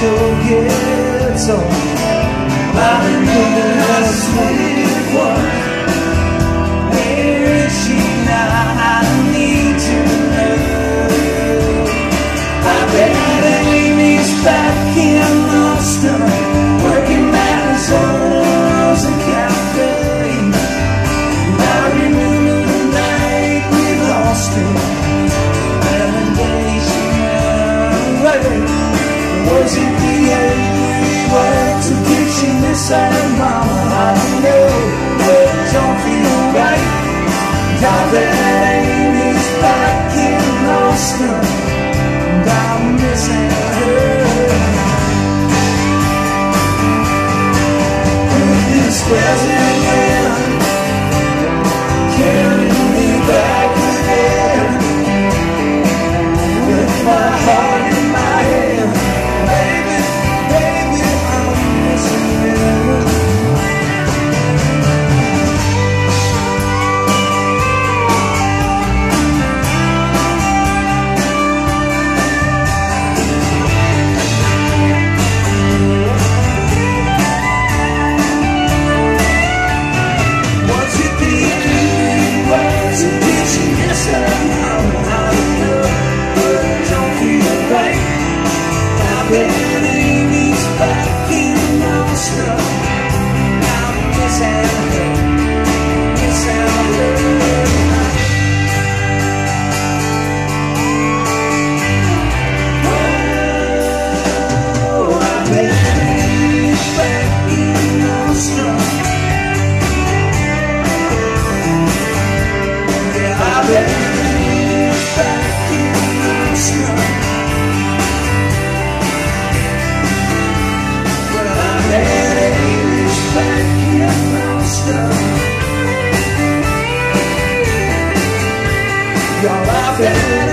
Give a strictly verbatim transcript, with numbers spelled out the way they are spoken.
your ghetto. I remember her sweet one. Where is she now? I need to know. I bet Amy's back in Austin, working at his Rosa Cafe. And I remember the night we lost him, and the day she went away. Was it the angry words or did she miss her mama? I don't know, but it don't feel right. Now that Amy's back in Austin, and I'm missing her. With this present hand, carrying me back again, with my heart in my hand. Baby, baby, I'm missing you. Was it the angry words or did she miss her mama? I don't know, but it don't feel right. I bet Amy's back in Austin. I'm missing her, missing her. Oh, I bet Amy's back in Austin. Yeah, I bet Amy's back in Austin. Y'all, I bet